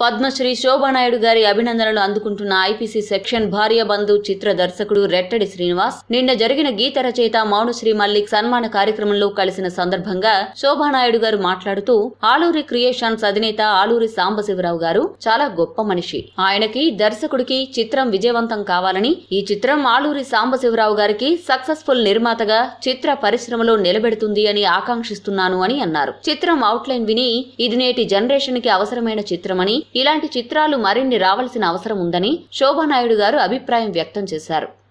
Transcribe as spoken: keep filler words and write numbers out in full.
పద్మశ్రీ శోభా నాయుడు గారి అభినందనలు అందుకుంటున్న IPC section భార్య బంధు చిత్ర దర్శకుడు రెట్టడి శ్రీనివాస్ నిన్న జరిగిన గీత రచయిత మౌనశ్రీ మల్లిక్ సన్మాన కార్యక్రమంలో కలిసిన సందర్భంగా శోభా నాయుడు గారు మాట్లాడుతూ ఆలూరి క్రియేషన్స్ అధినేత ఆలూరి సాంబశివరావు గారు చాలా గొప్ప మనిషి. ఆయనకి దర్శకుడికి చిత్రం విజయవంతం కావాలని, ఈ చిత్రం ఆలూరి సాంబశివరావు గారికి సక్సెస్ఫుల్ నిర్మాతగా చిత్ర పరిశ్రమలో నిలబెడుతుంది అని ఆకాంక్షిస్తున్నాను అని అన్నారు. చిత్రం అవుట్లైన్ విని ఇది నేటి జనరేషన్ కి అవసరమైన చిత్రమని, ఇలాంటి చిత్రాలు మరిన్ని రావాల్సిన అవసరం ఉందని శోభా నాయుడు గారు అభిప్రాయం వ్యక్తం చేశారు.